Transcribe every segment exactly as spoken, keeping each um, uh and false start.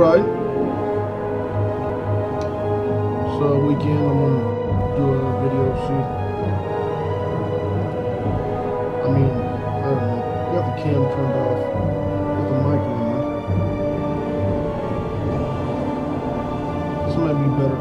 Right. So weekend I'm gonna do a video shoot. I mean, I don't know. Got the cam turned off with the mic on there. This might be better.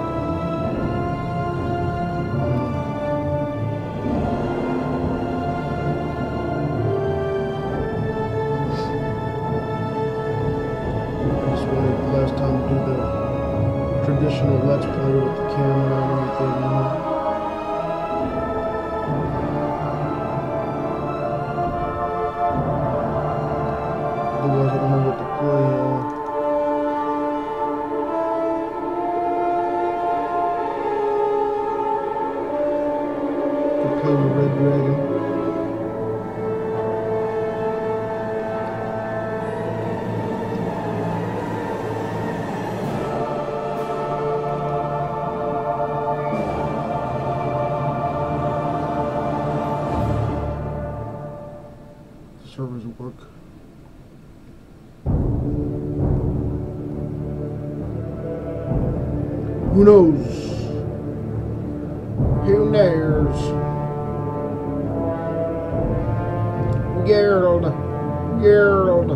Last time to do the traditional let's play with the camera and everything, you know. Otherwise I don't know what to play on. Could play with Red Dragon. Servers work. Who knows? Who knows? Gerald. Gerald.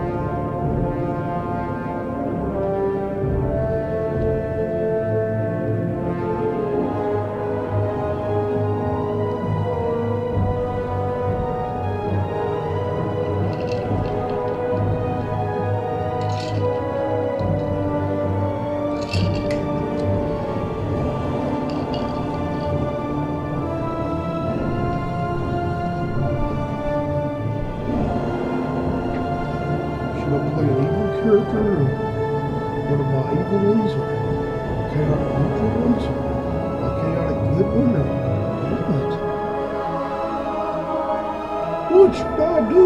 Should I play an evil character, or one of my evil ones, or chaotic neutral ones, or a chaotic good one, or what? What should I do?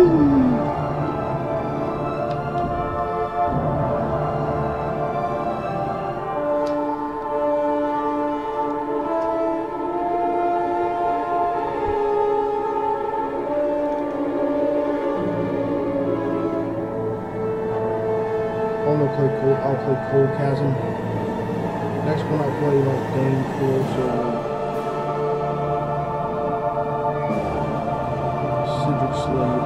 I'm gonna play Cold. I'll play Cold Chasm. Next one I'll play like Dane Force or Cedric Slade.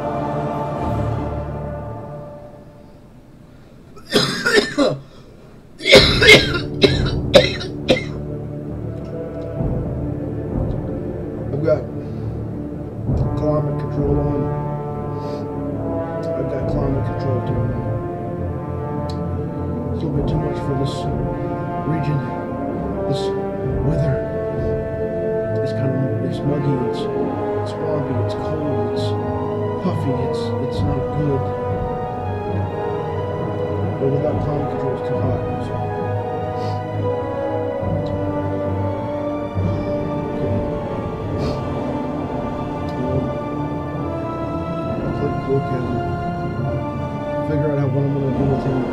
I've got climate control on. I've got climate control turned on. It's a little bit too much for this region, this weather. It's kind of, it's muggy, it's, it's swampy, it's cold, it's puffy, it's, it's not good. But without climate control, it's too hot. So. Okay. I'll play Cold Chasm. Figure out how what I'm going to do with him.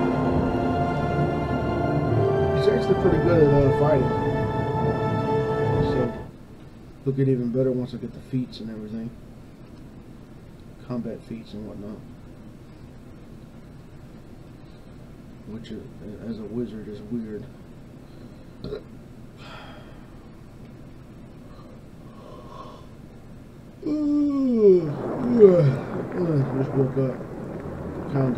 He's actually pretty good at uh, fighting, so he'll get even better once I get the feats and everything, combat feats and whatnot, which is, as a wizard is weird. I just woke up, kinda.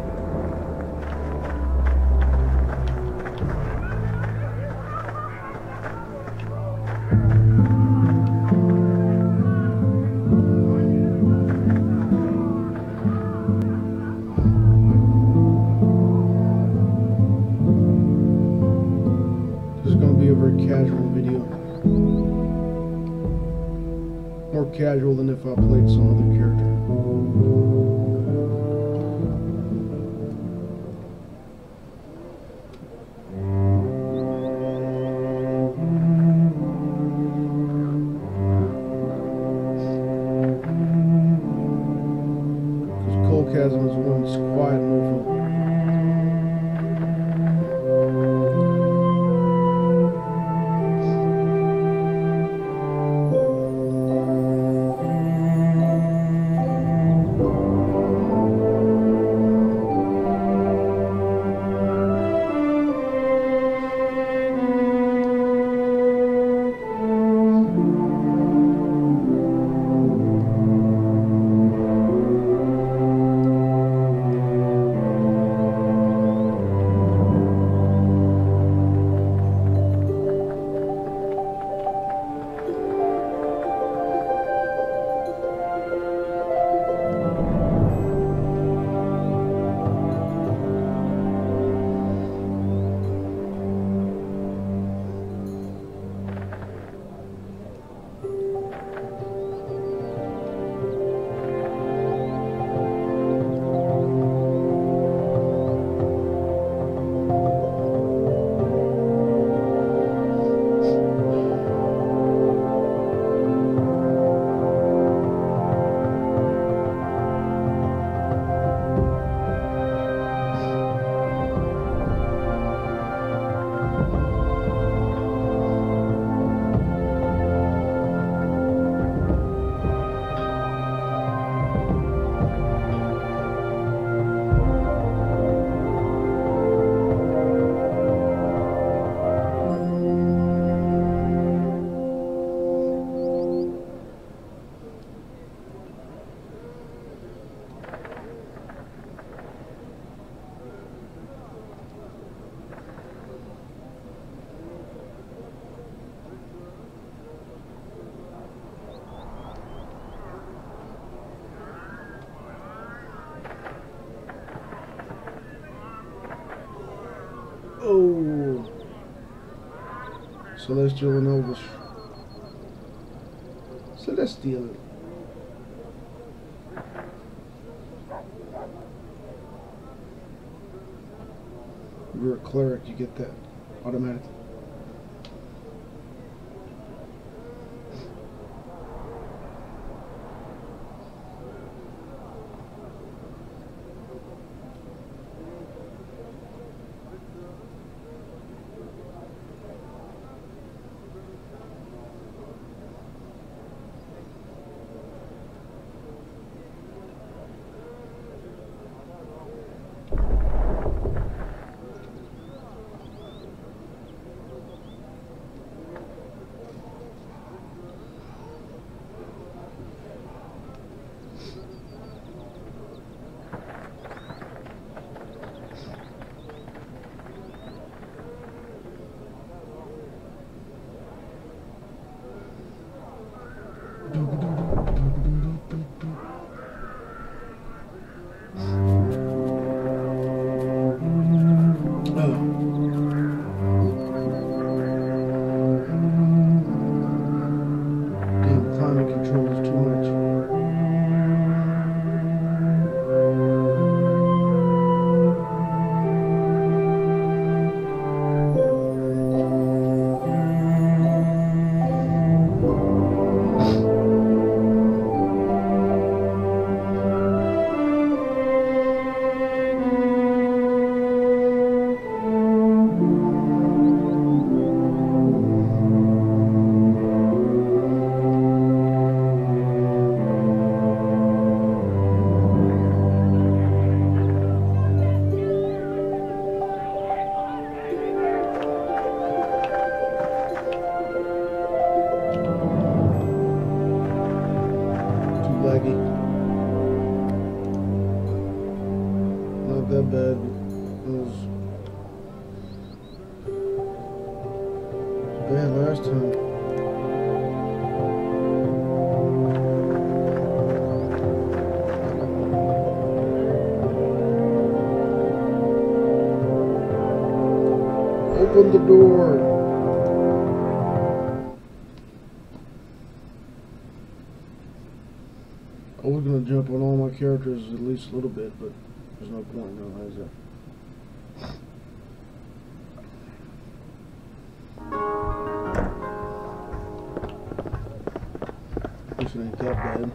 Casual video. More casual than if I played some other character. Because Cold Chasm is one that's quiet and awful. Celestial and Elvish. Celestial. If you're a cleric, you get that automatically. Not that bad. It was bad last time. Open the door. I was gonna jump on all my characters at least a little bit, but there's no point now, is there? This ain't that bad.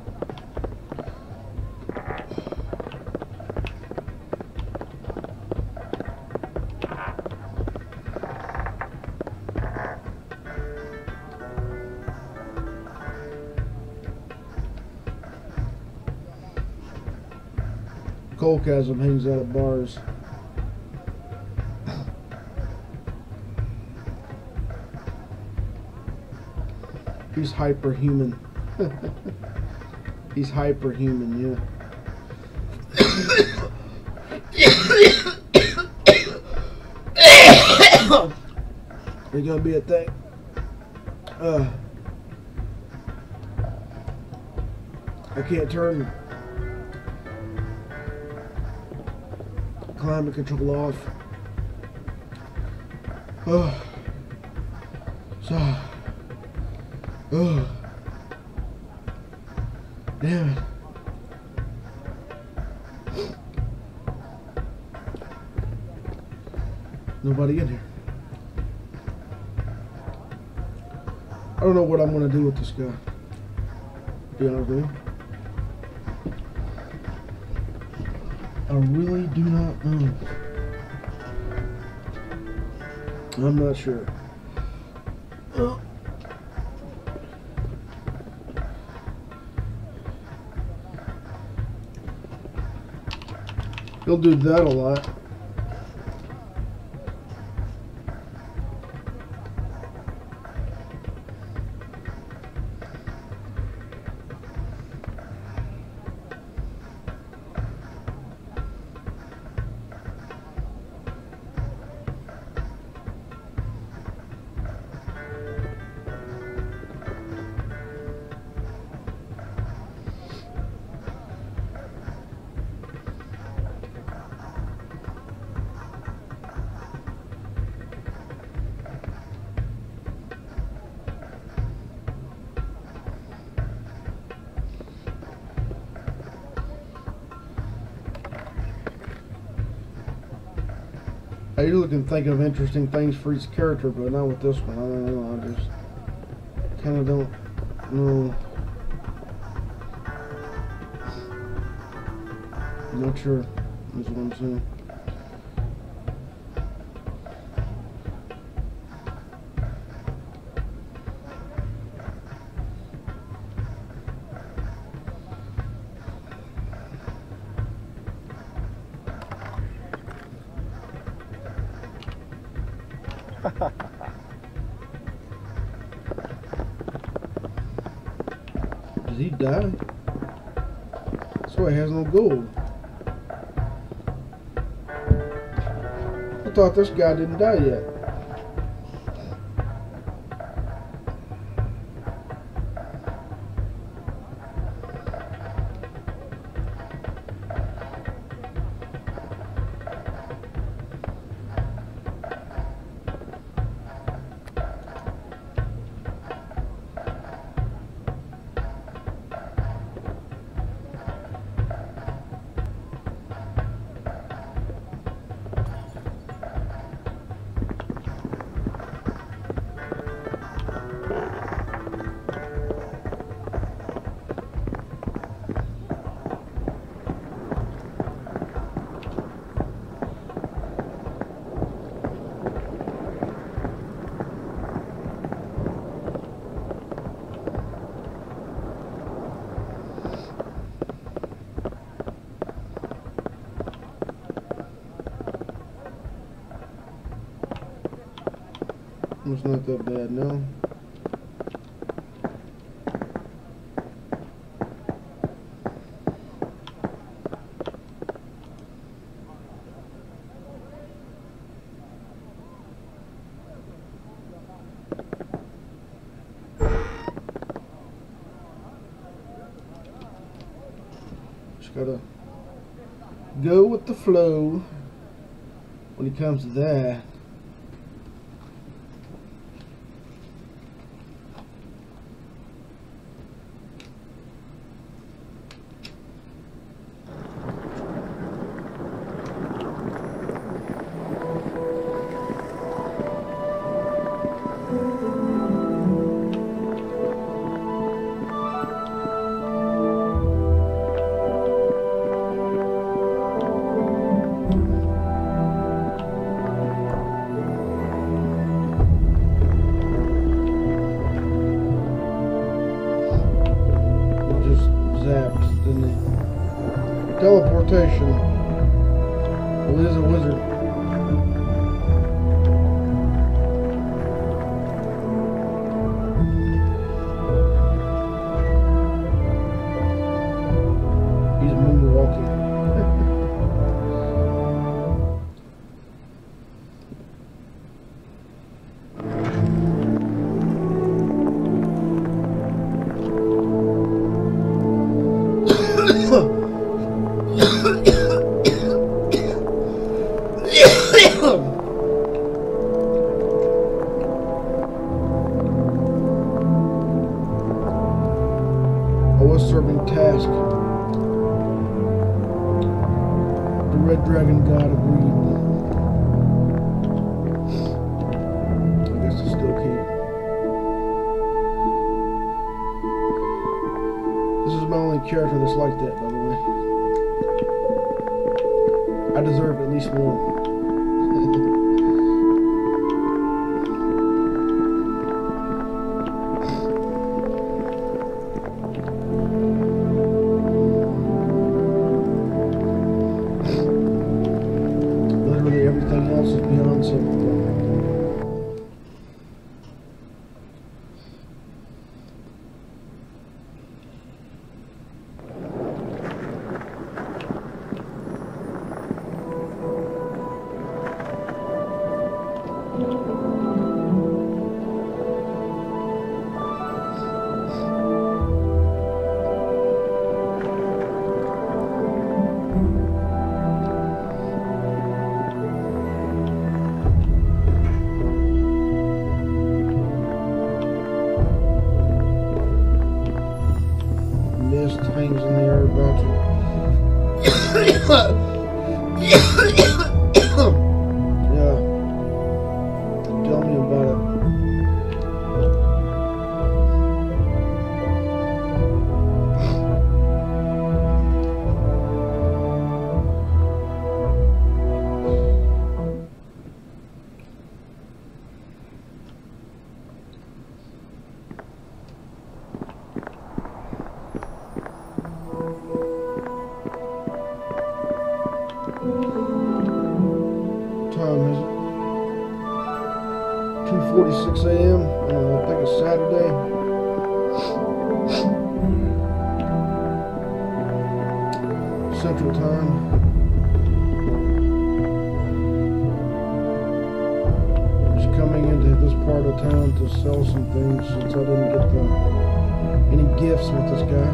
Coldchasm hangs out at bars. He's hyperhuman. He's hyperhuman, yeah. There's gonna be a thing. Uh, I can't turn climate control off. Oh. So. Oh. Damn it. Nobody in here. I don't know what I'm gonna do with this guy, to be honest with you. I really do not know. I'm not sure. Oh. He'll do that a lot. I usually can think of interesting things for each character, but not with this one. I don't know. I just kind of don't know. I'm not sure. Is what I'm saying. Did he die? That's why he has no gold. I thought this guy didn't die yet. It's not that bad, no. Just gotta go with the flow when it comes to that. Teleportation. Well, he is a wizard. He's moonwalking. I was serving task. The red dragon god agreed. I guess I still can't. This is my only character that's like that, by the way. I deserve at least one. Everything else is beyond simple. Mist hangs in the air about you. Yeah. thirty-six a m Uh, I think it's Saturday. Central Time. Just coming into this part of town to sell some things since I didn't get the, any gifts with this guy.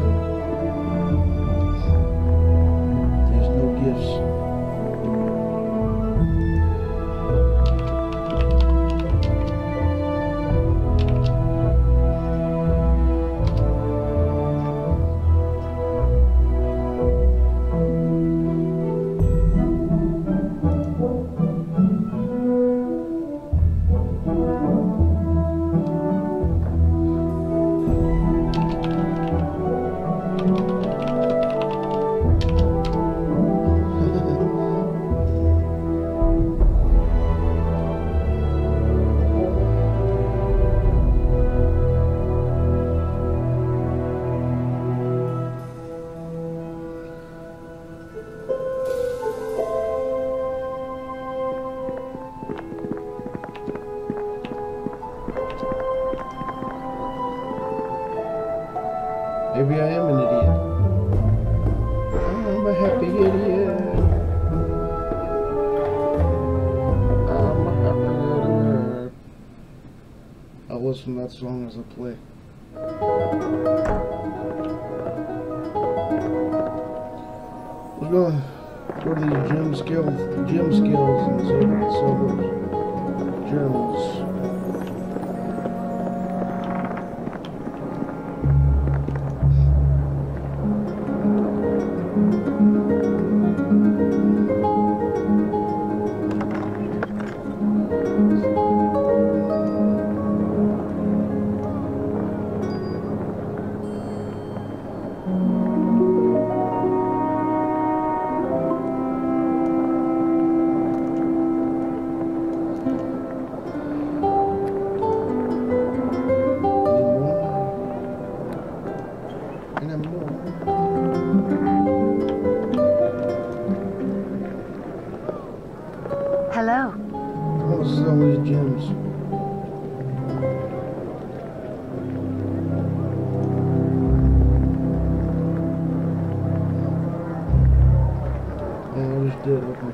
There's no gifts. Maybe I am an idiot. I'm a happy idiot. I'm a happy idiot. I'll listen to that song as I play. We're gonna go to the gym skills, gym skills, and see if we can sell those journals. Hello. I want to sell these gems. Oh, I just did, okay.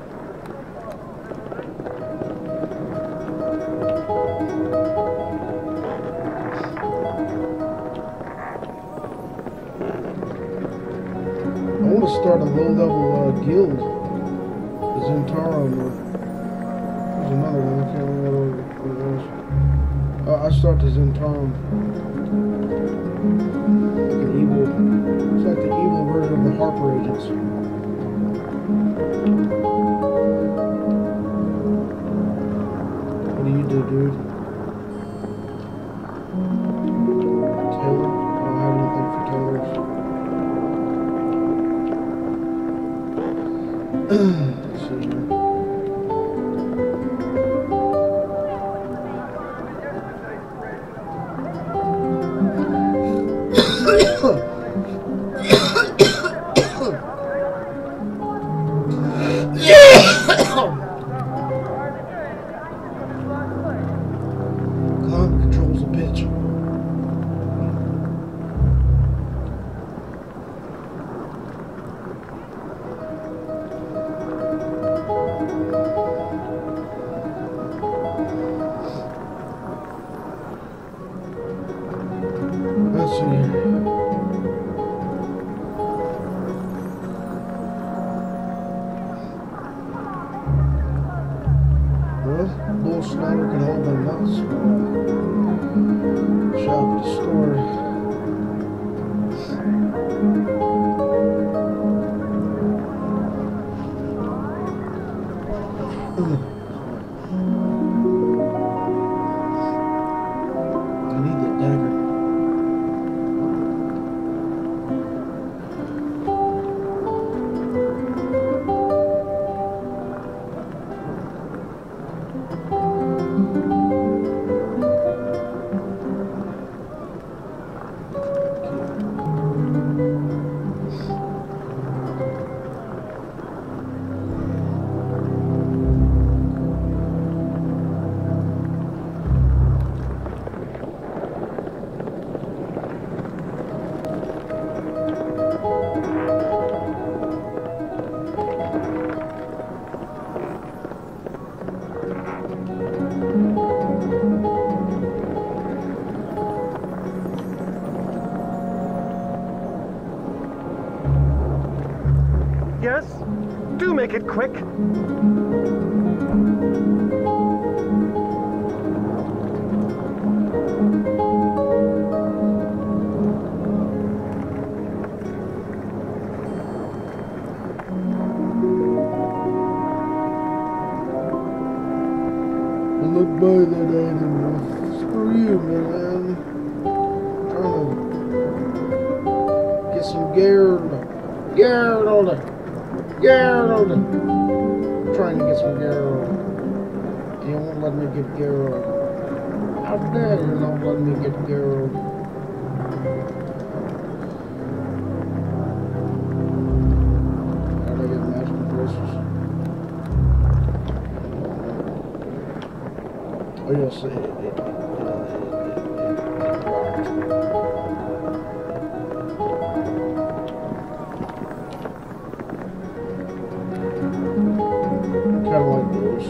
I want to start a low-level uh, guild. The Zentarum, or there's another one, I can't remember what it was. Uh, I start the Zentarum. Like an evil, it's like the evil version of the Harper agents. What do you do, dude? Taylor? I don't have anything for Taylors. Let's see here. Climate control's a bitch. Let's see here. Well, Bull Snyder can hold my nuts. Shop at the store. I need that dagger. Yes? Do make it quick. Look by that animal. Screw you, man. Trying to get some Gerald. Gerald. Gerald. Trying to get some Gerald. You won't let me get Gerald. How dare you not let me get Gerald? How do I get match compressors? Oh yes, it, it, it, it, kind of like those.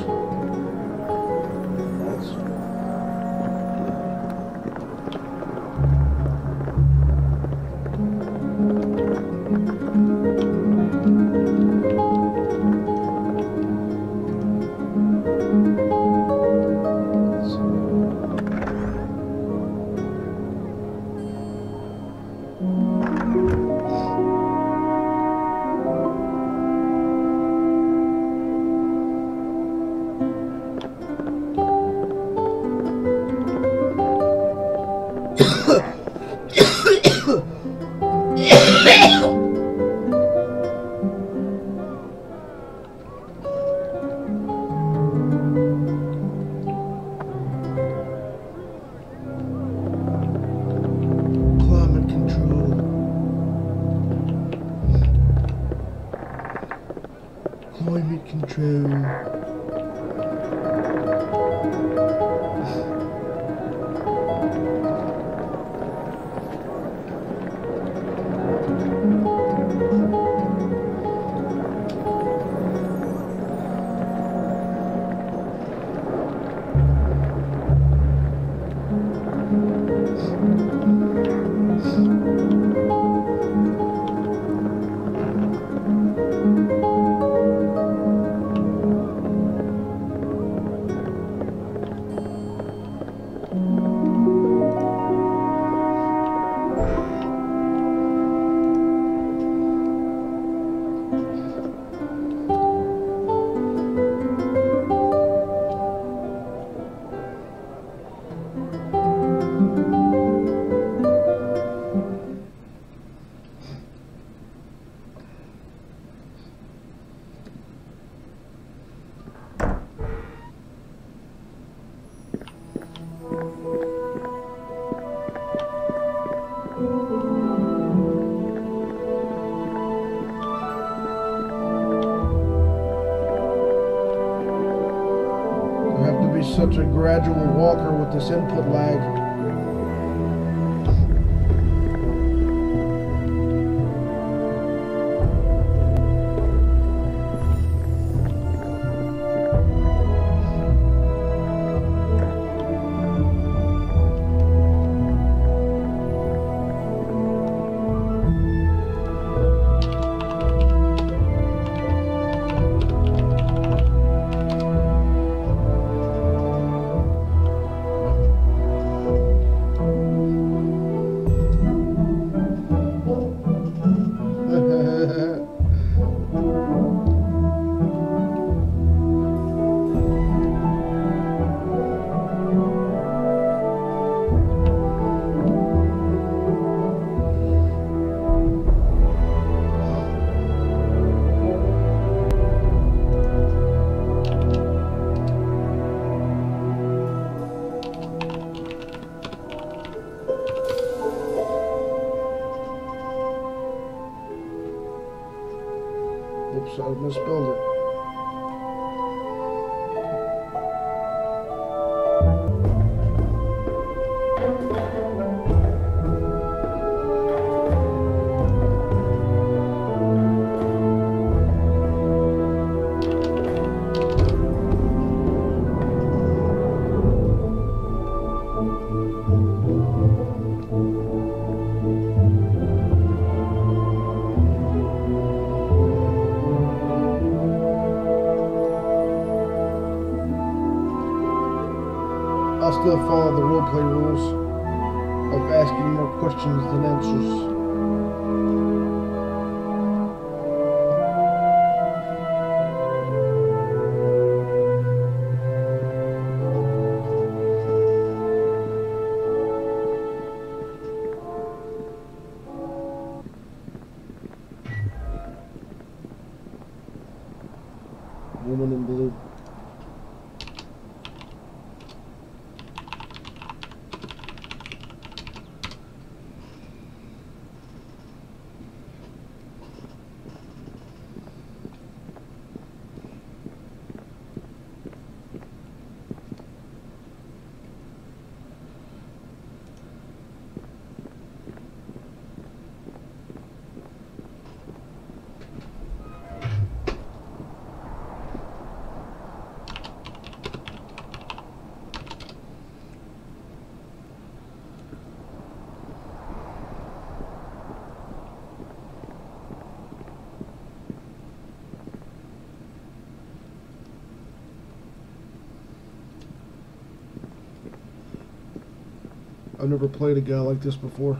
That's climate control. Climate control. Such a gradual walker with this input lag. Oops, I misspelled it. still follow the roleplay rules of asking more questions than answers. Woman in blue. I've never played a guy like this before.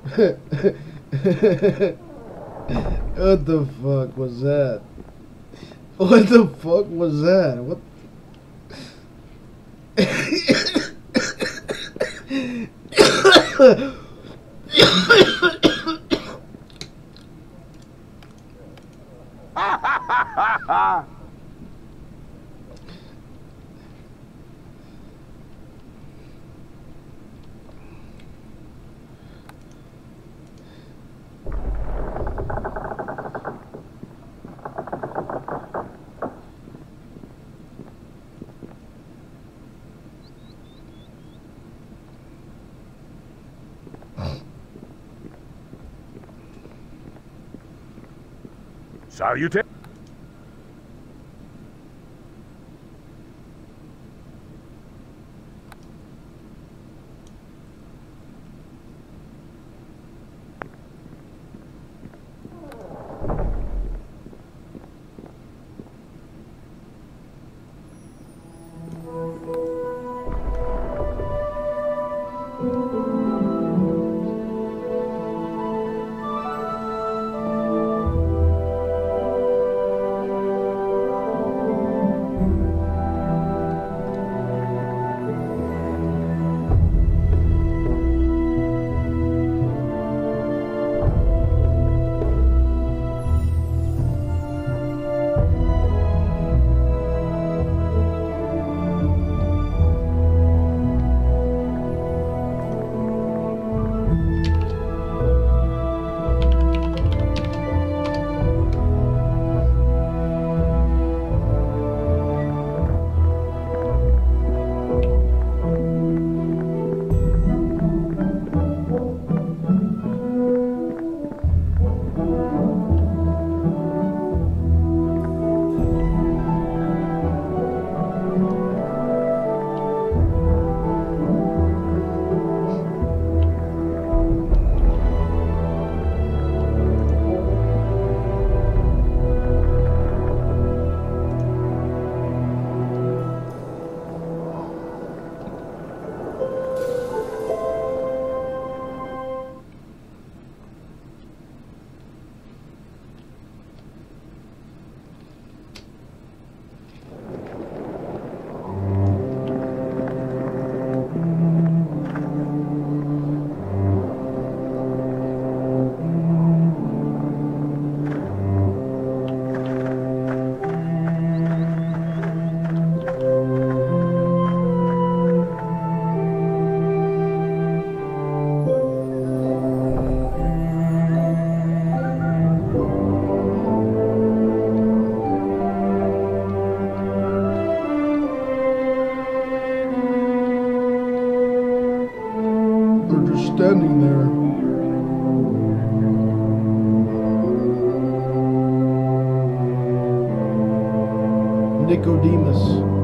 What the fuck was that? What the fuck was that? What? Salute. Standing there. Nicodemus.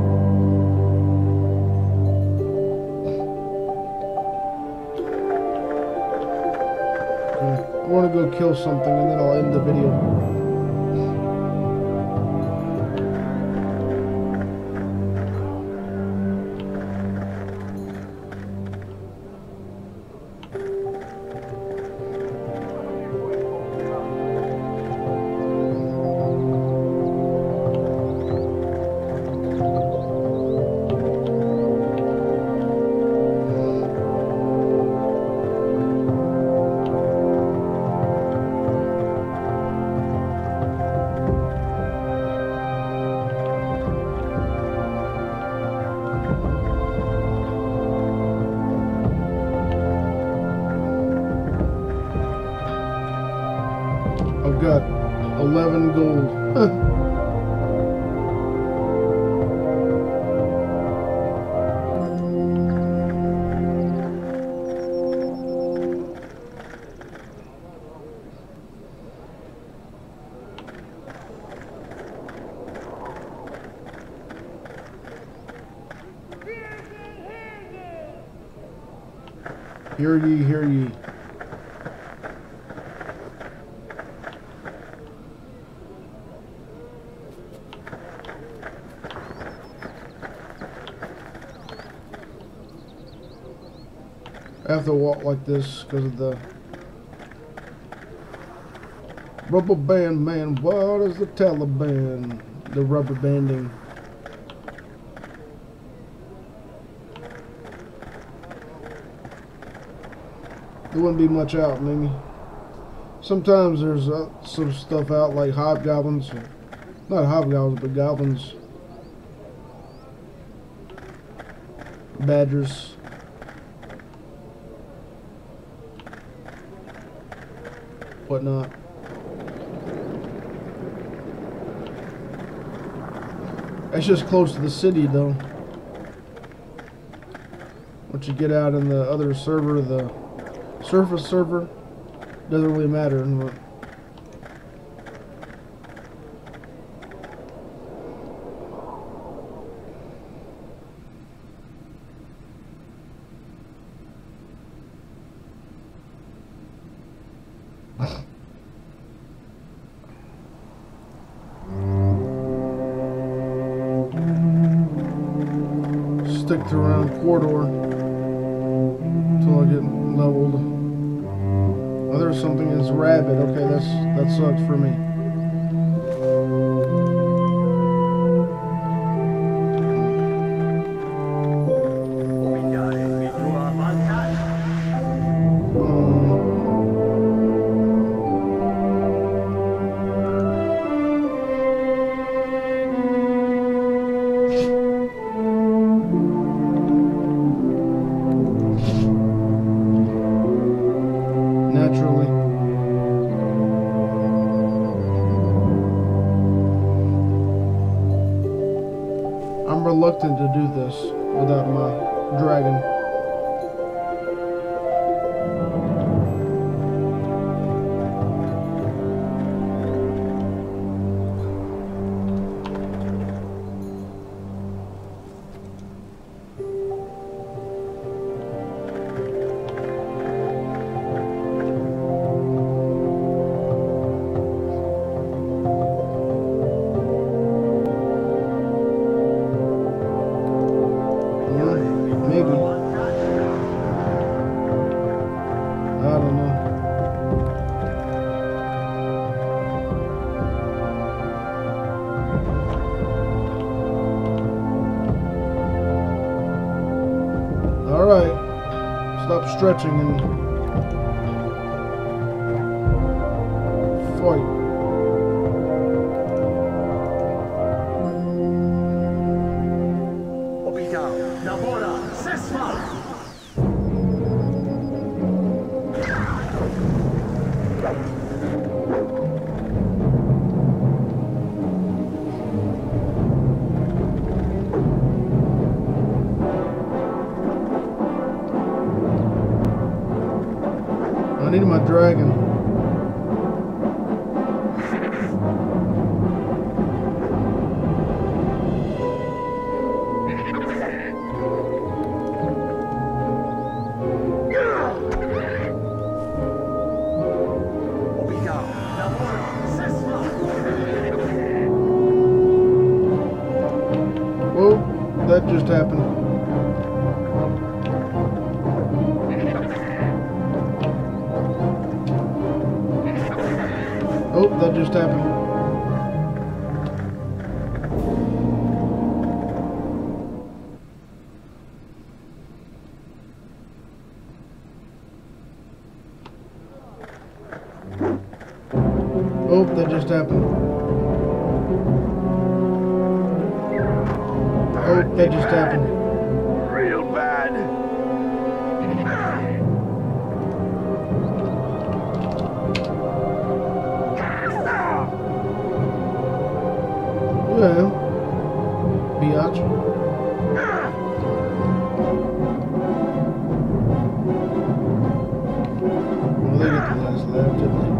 Okay. I want to go kill something and then I'll end the video. I've got eleven gold. Huh. Hear ye, hear ye. I have to walk like this because of the Rubber band man, what is the Taliban? The rubber banding. There wouldn't be much out, maybe. Sometimes there's uh, some stuff out like hobgoblins. Not hobgoblins, but goblins. Badgers. Whatnot. That's just close to the city, though. Once you get out in the other server, the surface server, doesn't really matter. Stick to around corridor until I get leveled. Oh, there's something that's rabbit. Okay, that's that sucks for me. Naturally. I'm reluctant to do this without my dragon. Alright, stop stretching and fight. I need my dragon. Whoa, that just happened. Oh, that just happened. Oh, that just happened. Oh, that just happened. Real bad. Well, biatch. Well, they get the last laugh, didn't they?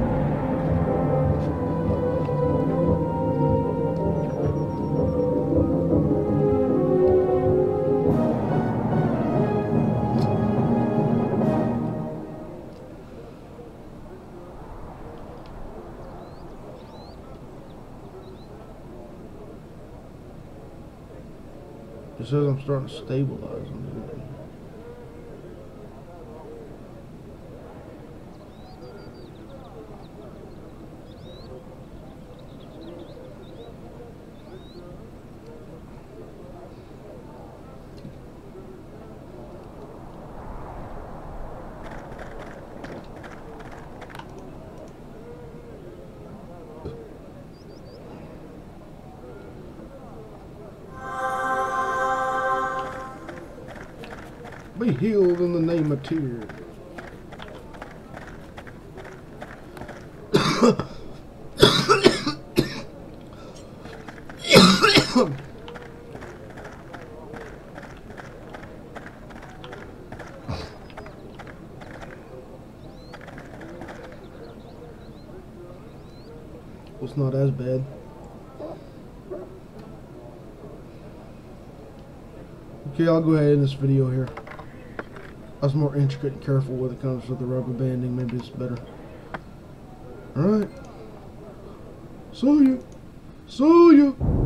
It says I'm starting to stabilize them. Be healed in the name of Tyr. It's not as bad. Okay, I'll go ahead and end this video here. I was more intricate and careful when it comes to the rubber banding. Maybe it's better. Alright. See you. See you.